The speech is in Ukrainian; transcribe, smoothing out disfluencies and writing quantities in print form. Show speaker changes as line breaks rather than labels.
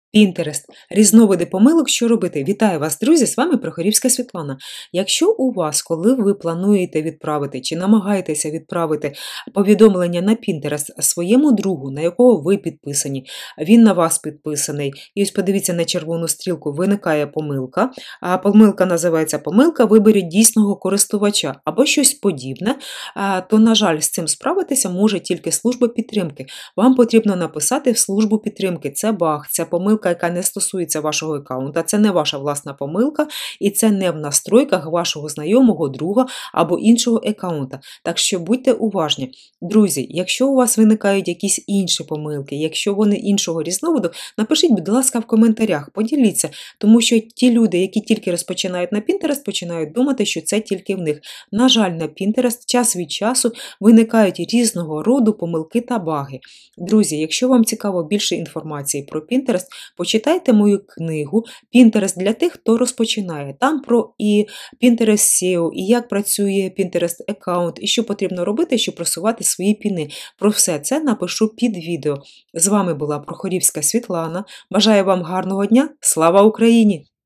Pinterest. Різновиди помилок, що робити. Вітаю вас, друзі! З вами Прохорівська Світлана. Якщо у вас, коли ви плануєте відправити чи намагаєтеся відправити повідомлення на Pinterest своєму другу, на якого ви підписані, він на вас підписаний, і ось подивіться на червону стрілку, виникає помилка. А помилка називається помилка, виберіть дійсного користувача або щось подібне, то, на жаль, з цим справитися може тільки служба підтримки. Вам потрібно написати в службу підтримки. Це баг, це помилка, яка не стосується вашого аккаунта, це не ваша власна помилка, і це не в настройках вашого знайомого, друга або іншого аккаунта. Так що будьте уважні. Друзі, якщо у вас виникають якісь інші помилки, якщо вони іншого різновиду, напишіть, будь ласка, в коментарях, поділіться, тому що ті люди, які тільки розпочинають на Pinterest, починають думати, що це тільки в них. На жаль, на Pinterest час від часу виникають різного роду помилки та баги. Друзі, якщо вам цікаво більше інформації про Pinterest, почитайте мою книгу «Pinterest для тих, хто розпочинає». Там про і Pinterest SEO, і як працює Pinterest аккаунт, і що потрібно робити, щоб просувати свої піни. Про все це напишу під відео. З вами була Прохорівська Світлана. Бажаю вам гарного дня. Слава Україні!